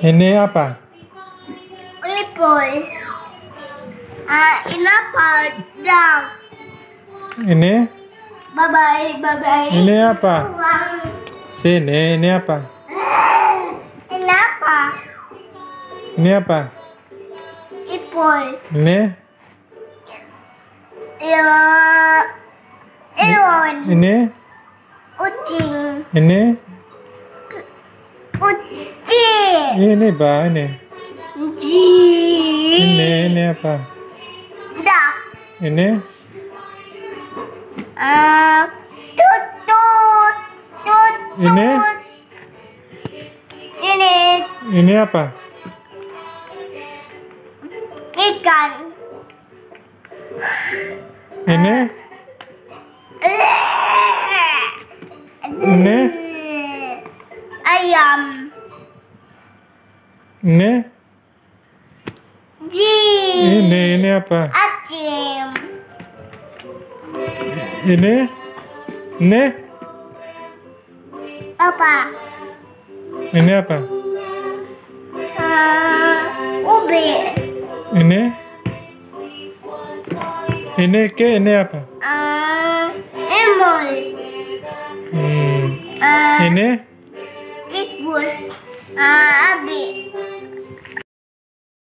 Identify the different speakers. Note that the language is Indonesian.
Speaker 1: Ini apa?
Speaker 2: Lipol. Ini Budak.
Speaker 1: Ini?
Speaker 2: Babai.
Speaker 1: Ini apa? Sini, ini apa?
Speaker 2: Ini apa?
Speaker 1: Ini apa?
Speaker 2: Lipol.
Speaker 1: Ini?
Speaker 2: Elon.
Speaker 1: Ini?
Speaker 2: Kucing.
Speaker 1: Ini?
Speaker 2: Kucing.
Speaker 1: Ini bah, ini. Ini apa?
Speaker 2: Budak.
Speaker 1: Ini?
Speaker 2: Tutut.
Speaker 1: Ini? Ini apa?
Speaker 2: Ikan.
Speaker 1: Ini? Ini?
Speaker 2: Ayam.
Speaker 1: Ini? Ini apa?
Speaker 2: Acim.
Speaker 1: Ini? Ini?
Speaker 2: Apa?
Speaker 1: Ini apa?
Speaker 2: Ubi.
Speaker 1: Ini? Ini apa?
Speaker 2: Emol.
Speaker 1: Ini?
Speaker 2: Ikus. Abi.